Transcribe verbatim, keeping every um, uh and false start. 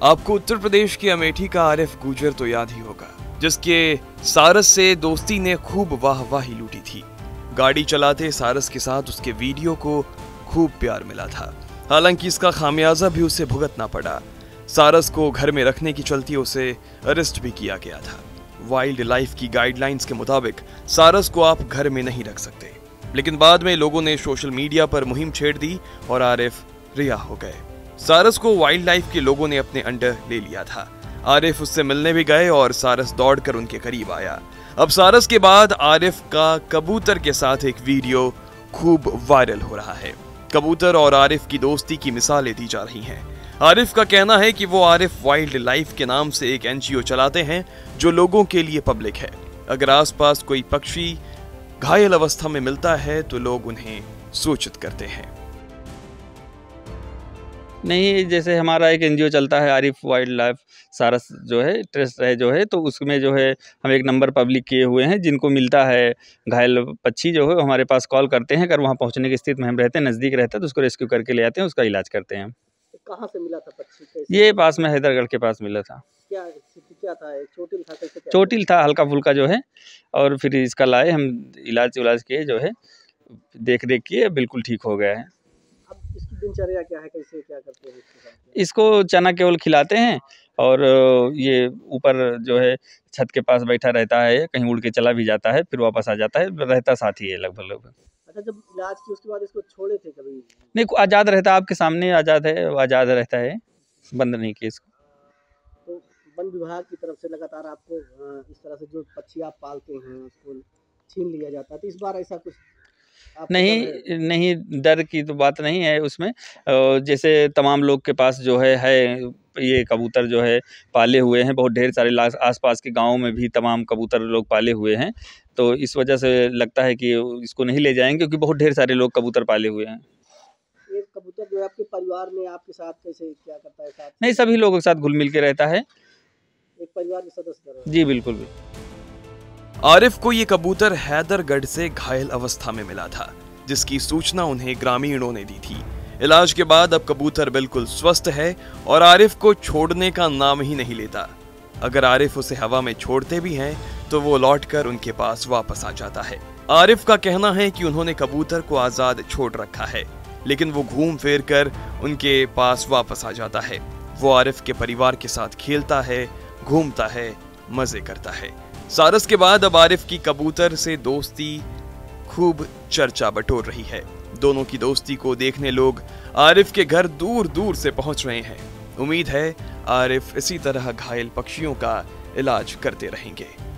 आपको उत्तर प्रदेश के अमेठी का आरिफ गुजर तो याद ही होगा, जिसके सारस से दोस्ती ने खूब वाहवाही लूटी थी। गाड़ी चलाते सारस के साथ उसके वीडियो को खूब प्यार मिला था। हालांकि इसका खामियाजा भी उसे भुगतना पड़ा। सारस को घर में रखने की चलती उसे अरेस्ट भी किया गया था। वाइल्ड लाइफ की गाइडलाइंस के मुताबिक सारस को आप घर में नहीं रख सकते, लेकिन बाद में लोगों ने सोशल मीडिया पर मुहिम छेड़ दी और आरिफ रिहा हो गए। सारस को वाइल्ड लाइफ के लोगों ने अपने अंडर ले लिया था। आरिफ उससे मिलने भी गए और सारस दौड़कर उनके करीब आया। अब सारस के बाद आरिफ का कबूतर के साथ एक वीडियो खूब वायरल हो रहा है। कबूतर और आरिफ की दोस्ती की मिसालें दी जा रही हैं। आरिफ का कहना है कि वो आरिफ वाइल्ड लाइफ के नाम से एक एनजीओ चलाते हैं जो लोगों के लिए पब्लिक है। अगर आसपास कोई पक्षी घायल अवस्था में मिलता है तो लोग उन्हें सूचित करते हैं। नहीं, जैसे हमारा एक एनजीओ चलता है आरिफ वाइल्ड लाइफ सारस जो है ट्रस्ट है जो है, तो उसमें जो है हम एक नंबर पब्लिक किए हुए हैं। जिनको मिलता है घायल पक्षी जो है हमारे पास कॉल करते हैं। अगर वहाँ पहुँचने की स्थिति में हम रहते हैं, नज़दीक रहता है, तो उसको रेस्क्यू करके ले आते हैं, उसका इलाज करते हैं। कहाँ से मिला था पक्षी? कैसे? ये पास में हैदरगढ़ के पास मिला था। क्या क्या था? चोटिल था? कैसे? चोटिल था, हल्का फुल्का जो है, और फिर इसका लाए हम, इलाज उलाज किए जो है, देख रेख किए, बिल्कुल ठीक हो गया है। अब इसकी दिनचर्या क्या है? कैसे क्या करते हैं इसके साथ? इसको चना केवल खिलाते हैं और ये ऊपर जो है छत के पास बैठा रहता है, कहीं उड़ के चला भी जाता है, फिर वापस आ जाता है, रहता साथ ही है लगभग लगभग। अच्छा, जब इलाज की उसके बाद इसको छोड़े थे कभी? नहीं, आज़ाद रहता है, आपके सामने आज़ाद है, आज़ाद रहता है, बंद नहीं किया इसको। तो वन विभाग की तरफ से लगातार आपको इस तरह से जो पक्षी आप पालते हैं उसको छीन लिया जाता है, तो इस बार ऐसा कुछ नहीं नहीं, डर की तो बात नहीं है उसमें। जैसे तमाम लोग के पास जो है है ये कबूतर जो है पाले हुए हैं, बहुत ढेर सारे आसपास के गांवों में भी तमाम कबूतर लोग पाले हुए हैं, तो इस वजह से लगता है कि इसको नहीं ले जाएंगे, क्योंकि बहुत ढेर सारे लोग कबूतर पाले हुए हैं। ये कबूतर जो है आपके परिवार में आपके साथ कैसे क्या करता है? साथ नहीं, सभी लोगों के साथ घुल मिल के रहता है, एक परिवार के सदस्य। जी बिल्कुल भी। आरिफ को ये कबूतर हैदरगढ़ से घायल अवस्था में मिला था, जिसकी सूचना उन्हें ग्रामीणों ने दी थी। इलाज के बाद अब कबूतर बिल्कुल स्वस्थ है और आरिफ को छोड़ने का नाम ही नहीं लेता। अगर आरिफ उसे हवा में छोड़ते भी हैं तो वो लौटकर उनके पास वापस आ जाता है। आरिफ का कहना है कि उन्होंने कबूतर को आजाद छोड़ रखा है, लेकिन वो घूम फिर कर उनके पास वापस आ जाता है। वो आरिफ के परिवार के साथ खेलता है, घूमता है, मजे करता है। सारस के बाद अब आरिफ की कबूतर से दोस्ती खूब चर्चा बटोर रही है। दोनों की दोस्ती को देखने लोग आरिफ के घर दूर दूर से पहुंच रहे हैं। उम्मीद है आरिफ इसी तरह घायल पक्षियों का इलाज करते रहेंगे।